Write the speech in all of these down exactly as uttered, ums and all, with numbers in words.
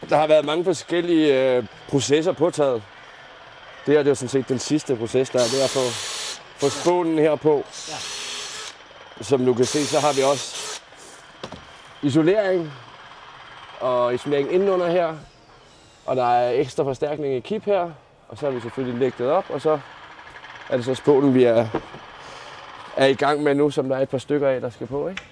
Der har været mange forskellige øh, processer på taget. Det her det er sådan set den sidste proces, der er det at få, få spånen her på. Ja. Som du kan se, så har vi også isolering og isolering indenunder her. Og der er ekstra forstærkning i kip her. Og så har vi selvfølgelig lægget det op, og så er det så spånen, vi er, er i gang med nu, som der er et par stykker af, der skal på, ikke?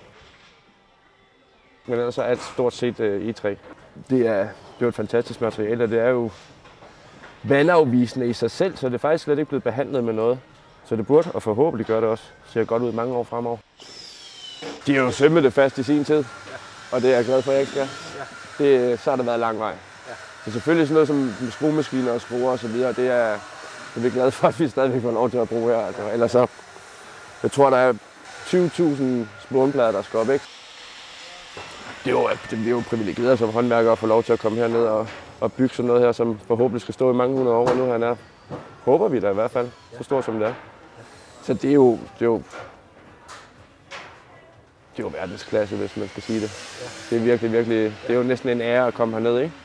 Men ellers er alt stort set uh, egetræ. Det er, det er jo et fantastisk materiale, og det er jo vandafvisende i sig selv, så det er faktisk slet ikke blevet behandlet med noget. Så det burde, og forhåbentlig gør det også, ser godt ud mange år fremover. De har jo sømmet det fast i sin tid, og det er jeg glad for, at jeg ikke skal. Det, så har der været lang vej. Så selvfølgelig sådan noget som skruemaskiner og skruer og så videre, det er, det er vi glade for, at vi stadigvæk får lov til at bruge her. Altså, ellers så, jeg tror, der er tyve tusind spånplader, der skal op, ikke? Det er jo, det er jo privilegeret som håndværker at få lov til at komme herned og, og bygge sådan noget her, som forhåbentlig skal stå i mange hundrede år, og nu han er. Håber vi da i hvert fald, så stor som det er. Så det er jo, det er jo, det er jo verdensklasse, hvis man skal sige det. Det er virkelig, virkelig, det er jo næsten en ære at komme herned, ikke?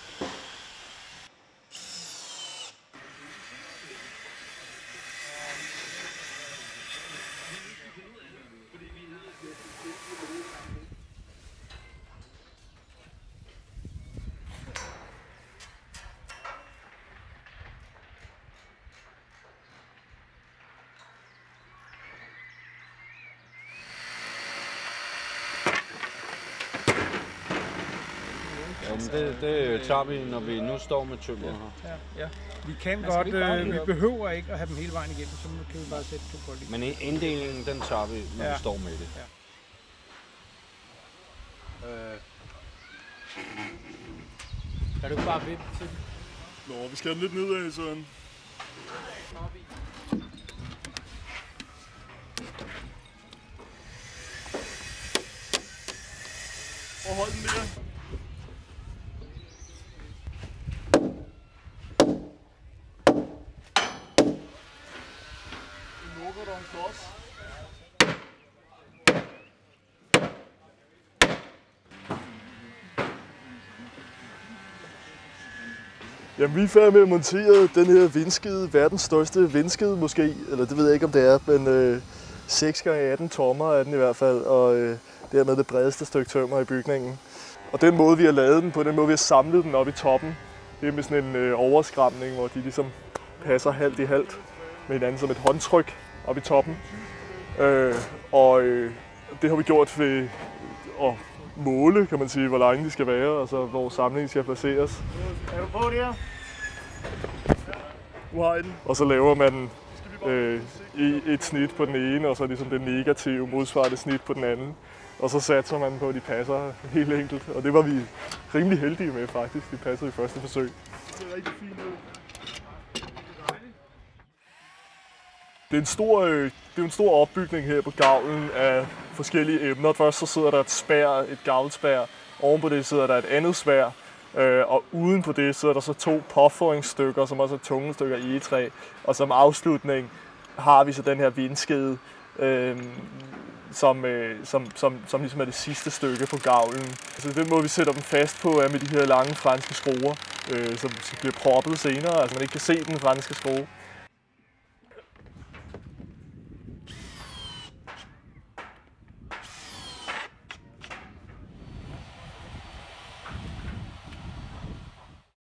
Det, det tager vi, når vi nu står med tømmer her. Ja, ja. Vi kan altså, godt, øh, vi behøver ikke at have dem hele vejen igennem, så nu kan vi bare sætte to bold i. Men inddelingen, den tager vi, når ja. vi står med det. Ja. Øh. Kan du bare vente til det? Nå, vi skal have den lidt nedad, sådan. Og hold den der. Jamen, vi er færdige med at montere den her vindskede, verdens største vindskede måske, eller det ved jeg ikke om det er, men øh, seks gange atten tommer er den i hvert fald, og øh, dermed det bredeste stykke tømmer i bygningen. Og den måde vi har lavet den på, den måde vi har samlet den op i toppen, det er med sådan en øh, overskramning, hvor de ligesom passer halvt i halvt med hinanden som et håndtryk op i toppen. Øh, og øh, det har vi gjort ved at måle, kan man sige, hvor lange de skal være, og så hvor samlingen skal placeres. Er du på der? Og så laver man øh, et snit på den ene, og så ligesom det negative modsvarende snit på den anden. Og så satser man på, at de passer helt enkelt. Og det var vi rimelig heldige med faktisk. De passede i første forsøg. Det er rigtig fint ud. Det er en stor, øh, det er en stor opbygning her på gavlen af forskellige emner. Først så sidder der et spær, et gavlspær. Oven på det sidder der et andet spær. Øh, og uden på det sidder der så to påføringsstykker, som også er tunge stykker egetræ. Og som afslutning har vi så den her vindskede, øh, som, øh, som, som, som ligesom er det sidste stykke på gavlen. Så den måde vi sætter dem fast på er med de her lange franske skruer, øh, som bliver proppet senere, altså man ikke kan se den franske skrue.